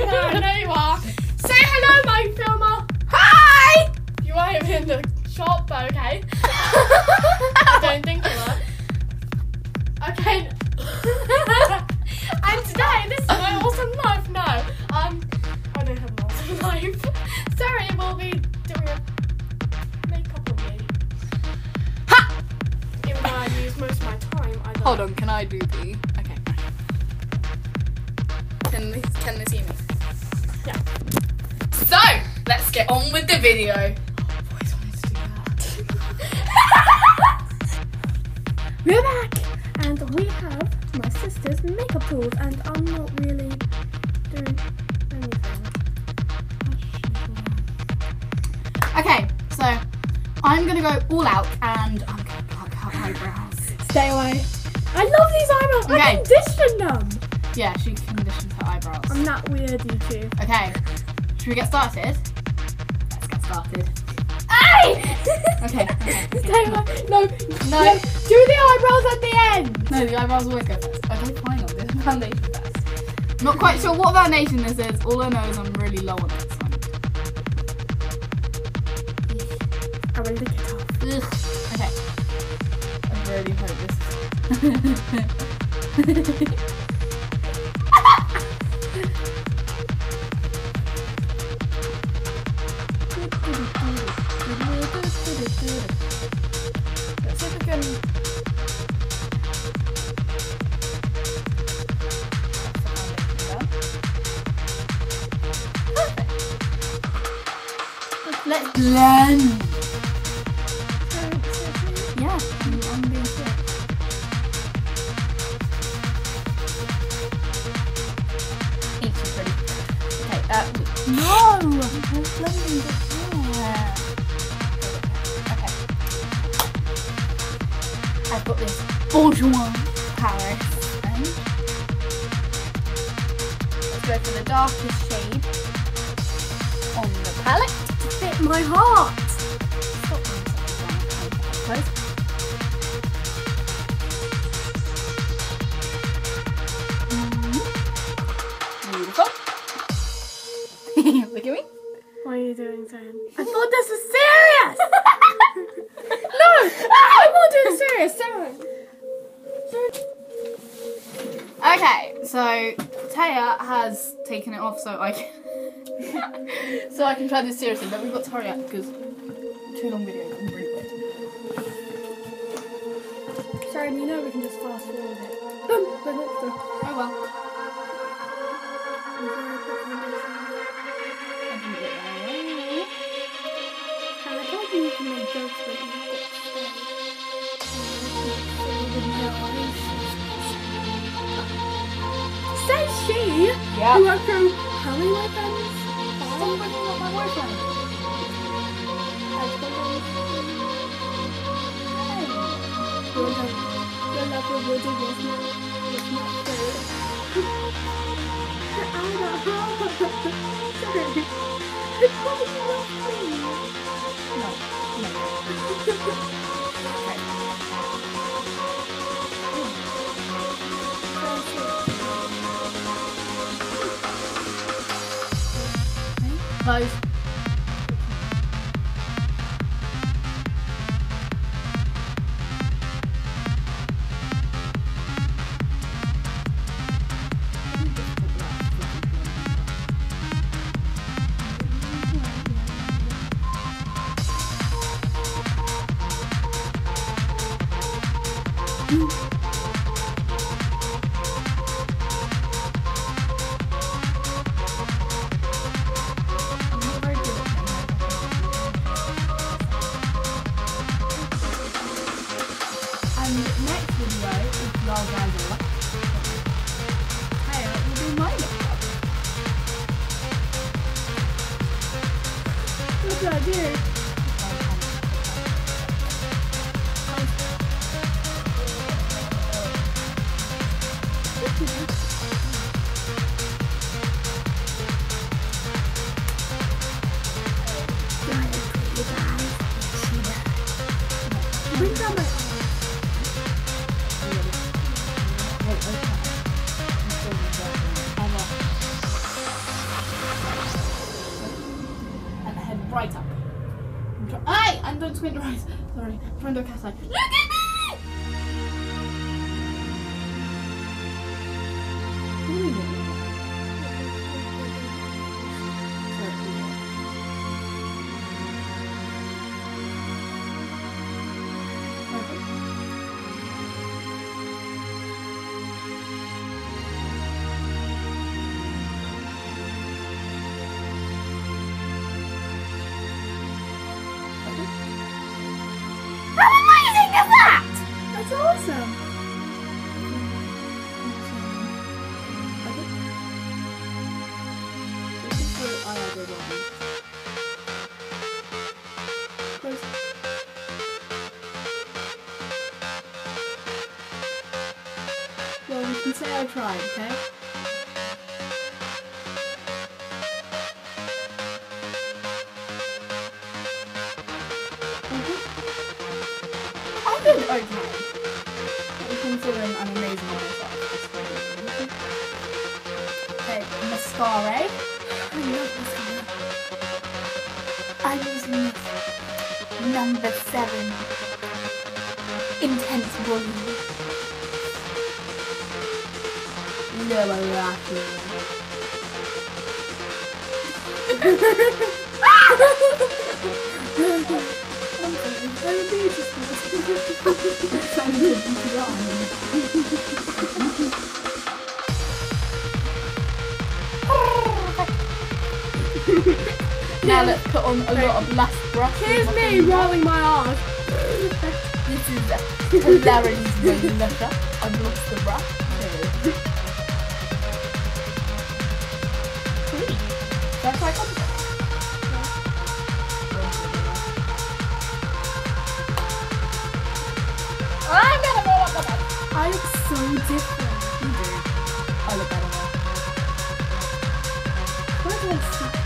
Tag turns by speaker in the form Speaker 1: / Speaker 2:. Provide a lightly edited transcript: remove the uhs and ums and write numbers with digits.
Speaker 1: I know you are. Say hello, my filmer. Hi! You are in the shop, but okay. I don't think you are. Okay. And today, this is my awesome life. No, I don't have an awesome life. Sorry, we'll be doing a makeup on me. Ha! Even though I use most of my time, I don't.
Speaker 2: Hold on, can I do the... Okay. Can they see me?
Speaker 1: Yeah.
Speaker 2: So, let's get on with the video. I've always wanted to do that.
Speaker 1: We're back, and we have my sister's makeup tools, and I'm not really doing anything.
Speaker 2: Okay, so I'm gonna go all out and I'm gonna pluck her eyebrows.
Speaker 1: Stay away. I love these eyebrows. I
Speaker 2: Okay.
Speaker 1: condition them.
Speaker 2: Yeah, she conditions her eyebrows.
Speaker 1: I'm that weird, you two.
Speaker 2: Okay, should we get started? Let's get started.
Speaker 1: Hey!
Speaker 2: Okay.
Speaker 1: Stay away. No. Do the eyebrows at the end.
Speaker 2: No, the eyebrows always go first. Okay, fine, I'll do the foundation first. I'm not quite sure what foundation this is. All I know is I'm really low on it. So
Speaker 1: I will lick it off.
Speaker 2: ugh. Okay. I really hope this. Let's see if we can. Let's blend. Yeah, I'm being sick. Each is pretty. Okay, no! I'm blending the hair. Okay. I've got this Bourjois Paris pen. Let's go for the darkest shade on the palette.
Speaker 1: Fit my heart.
Speaker 2: Stop close. Beautiful. Look at me.
Speaker 1: What are you doing, Sam? I thought this was serious. No, I won't do this serious.
Speaker 2: Okay, so Taya has taken it off so I can so I can try this seriously, but we've got to hurry up because too long video is really weird.
Speaker 1: Sorry, you know we can just fast forward it.
Speaker 2: Oh well. I didn't get that away.
Speaker 1: I told you you can make jokes, but you got to stay. Says she,
Speaker 2: Yeah.
Speaker 1: who went through how many weapons?
Speaker 2: Stop bringing up my boyfriend.
Speaker 1: Your love for Woody was not fair. Sorry. I told you not
Speaker 2: Close. And next video is Largaza. Hey, we'll do my makeup.
Speaker 1: What do I do? Bring down my
Speaker 2: don't squint your eyes. Sorry, I'm trying to do a cat's eye. Look at me! What are you doing? How amazing is that?
Speaker 1: That's awesome.
Speaker 2: Well, you can say I tried, okay? I did okay. Considering I'm amazing at myself. Okay, mascara.
Speaker 1: I love mascara.
Speaker 2: I'm using this number 7 intense volume. Lower lashes. Now let's put on a lot of less brush.
Speaker 1: Here's me rolling my arms.
Speaker 2: This is hilarious blusher. I've lost the brush. Sweet. That's my compliment. I'm gonna roll up the bed.
Speaker 1: I look so different.
Speaker 2: You do. I look better now.
Speaker 1: Where do I start?